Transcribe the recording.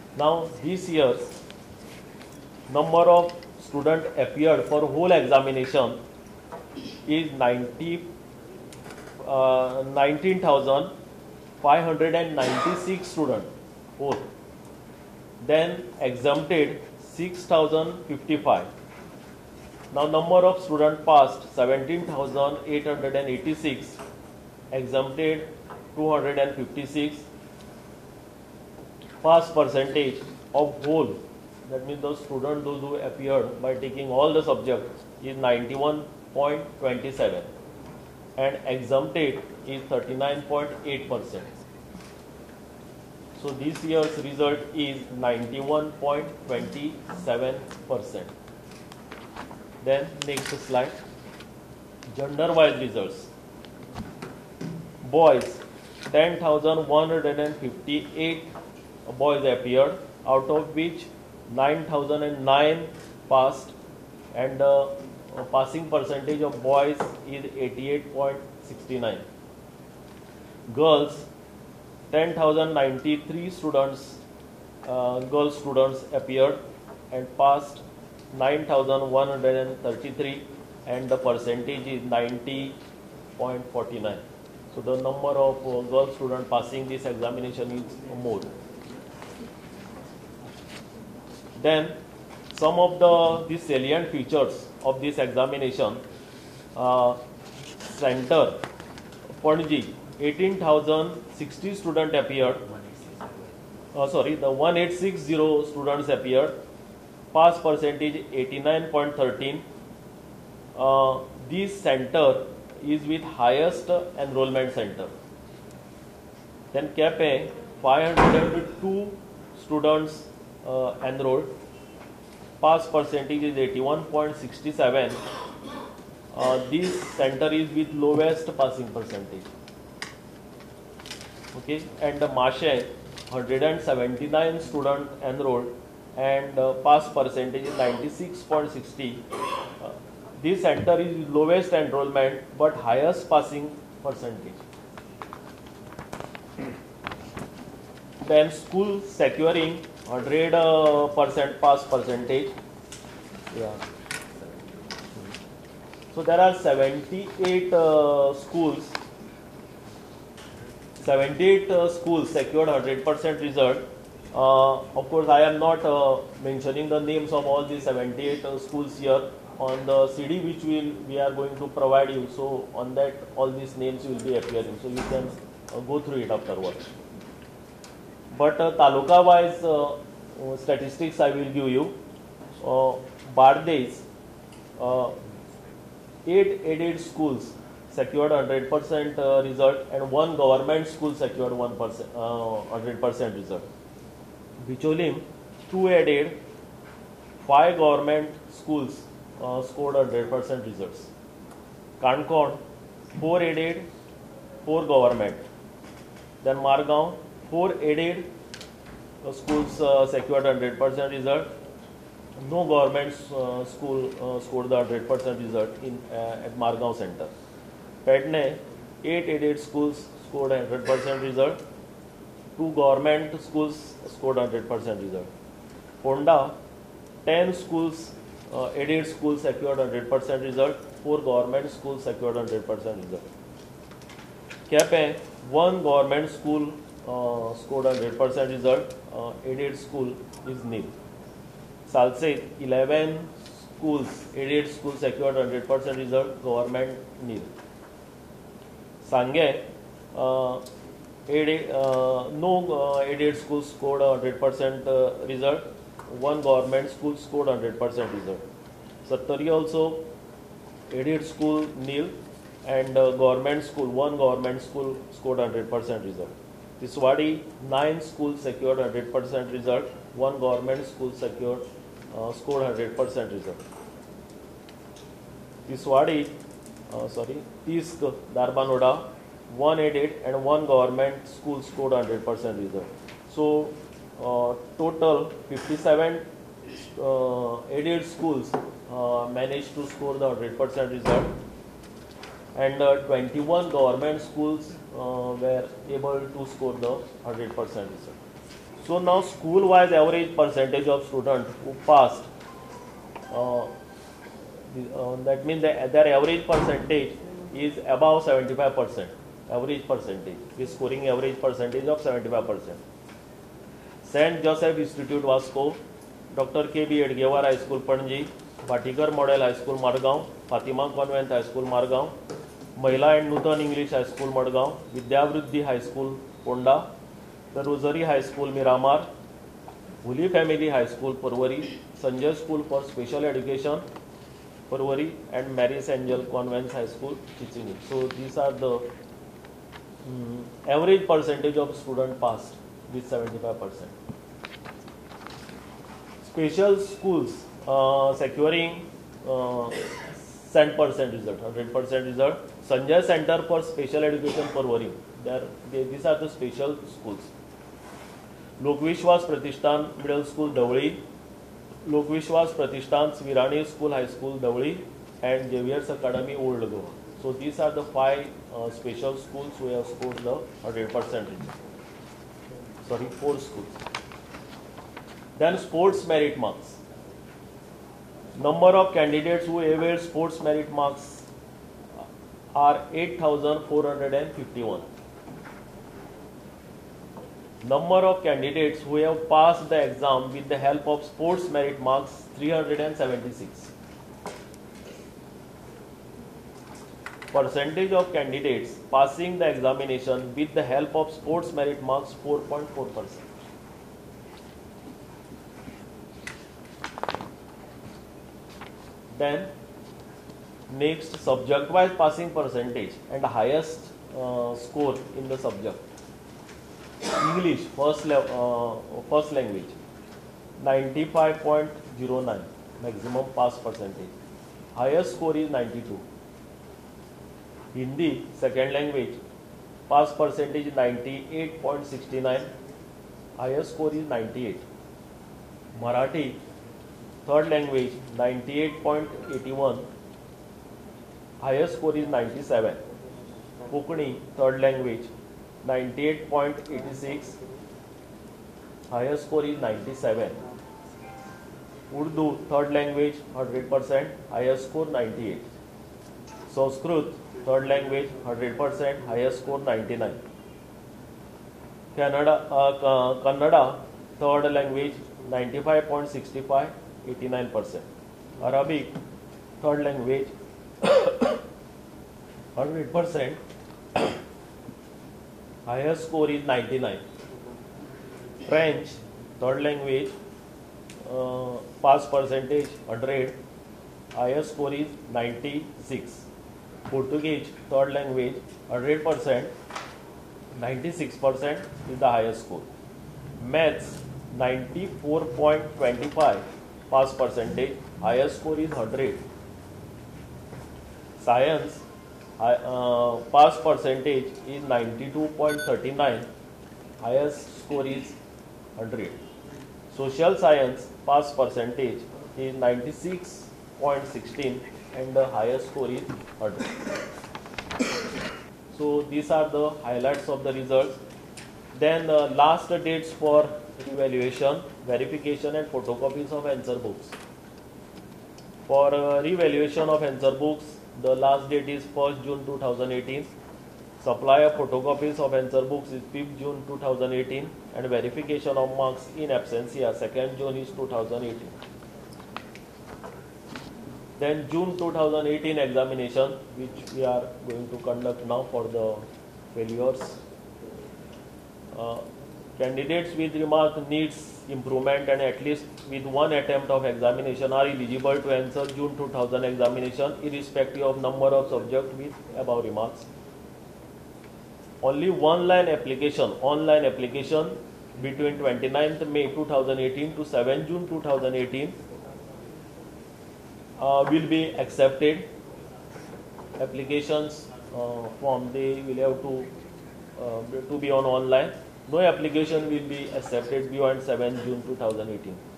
Now this year number of student appeared for whole examination is 19,596 students whole. Then exempted 6,055. Now number of students passed 17,886, exempted 256. Pass percentage of whole, that means the student those who appeared by taking all the subjects, is 91.27 and exempted is 39.8%. So this year's result is 91.27%. Then next slide, gender wise results. Boys 10,158 boys appeared, out of which 9,009 passed, and passing percentage of boys is 88.69. Girls 10,093 students, girl students appeared and passed 9,133, and the percentage is 90.49. So the number of girl students passing this examination is more. Then some of the salient features of this examination. Center Panji 18,060 students appeared. The 1860 students appeared. Pass percentage 89.13. This center is with highest enrollment center. Then Cape 502 students enrolled. Pass percentage is 81.67. This center is with lowest passing percentage. Okay, and the Mashe 179 students enrolled and pass percentage is 96.60. This center is lowest enrollment but highest passing percentage. Then school securing 100% pass percentage. Yeah. So there are 78 schools. 78 schools secured 100% result. Of course, I am not mentioning the names of all these 78 schools here on the CD which we are going to provide you. So on that, all these names will be appearing. So you can go through it afterwards. But taluka wise statistics I will give you. Bardes, 8 aided schools secured 100% result and 1 government school secured 100% result. Bicholim, 2 aided, 5 government schools scored 100% results. Kankon, 4 aided, 4 government. Then Margaon, 4 aided schools secured 100% result. No government school scored the 100% result at Margaon Center. Pedne, 8 aided schools scored 100% result. 2 government schools scored 100% result. Ponda, 10 schools, aided schools secured 100% result. 4 government schools secured 100% result. Cape, 1 government school scored 100% result. Aided school is nil. Salsette, 11 schools, aided schools secured 100% result. Government nil. Sangye, no aided schools scored 100% result. 1 government school scored 100% result. Sattari also, aided school nil and government school, 1 government school scored 100% result. Tiswadi, 9 schools secured 100% result. 1 government school scored 100% result. Tiswadi, Tisk, Darbanoda, 1 aided and 1 government school scored 100% result. So total 57 aided schools managed to score the 100% result, and 21 government schools were able to score the 100% result. So now school-wise average percentage of students who passed, that means their average percentage is above 75%. Average percentage is scoring average percentage of 75%. Saint Joseph Institute Vasco, Dr. K.B. Edgewar High School Panji, Bhatikar Model High School Margaon, Fatima Convent High School Margaon, Mahila and Nutan English High School Madgaon, Vidyavruddhi High School Ponda, the Rosary High School Miramar, Holy Family High School Parwari, Sanjay School for Special Education Parwari, and Mary's Angel Convent High School Chichini. So these are the average percentage of student passed with 75%. Special schools securing 100% result, 100% result. Sanjay Center for Special Education Parwari. These are the special schools. Lokvishwas Pratishthan Middle School Davli, Lokvishwas Pratishthan Svirani School High School Davli, and Xavier's Academy Old Goa. So these are the 5 special schools who have scored the 100% result. Sorry, 4 schools. Then sports merit marks. Number of candidates who availed sports merit marks are 8,451. Number of candidates who have passed the exam with the help of sports merit marks 376. Percentage of candidates passing the examination with the help of sports merit marks 4.4%. Then next, subject wise passing percentage and highest score in the subject. English first language 95.09 maximum pass percentage, highest score is 92. Hindi second language pass percentage 98.69, highest score is 98. Marathi third language 98.81, highest score is 97. Kokani third language 98.86, highest score is 97. Urdu third language 100%, highest score 98. Sanskrit third language 100%, highest score 99. Kannada third language 95.65, 89%. Arabic third language 100%, highest score is 99. French third language pass percentage 100, highest score is 96. Portuguese third language 100%, 96% is the highest score. Maths 94.25 pass percentage, highest score is 100. Science pass percentage is 92.39, highest score is 100. Social science pass percentage is 96.16 and the highest score is 100. So these are the highlights of the results. Then last dates for revaluation, verification and photocopies of answer books. For revaluation of answer books, the last date is 1st June 2018. Supply of photocopies of answer books is 5th June 2018 and verification of marks in absentia 2nd June is 2018. Then June 2018 examination, which we are going to conduct now for the failures. Candidates with remark needs improvement and at least with one attempt of examination are eligible to answer June 2000 examination irrespective of number of subjects with above remarks. Only online application between 29th May 2018 to 7 June 2018 will be accepted. Applications form they will have to be on online. No application will be accepted beyond 7 June 2018.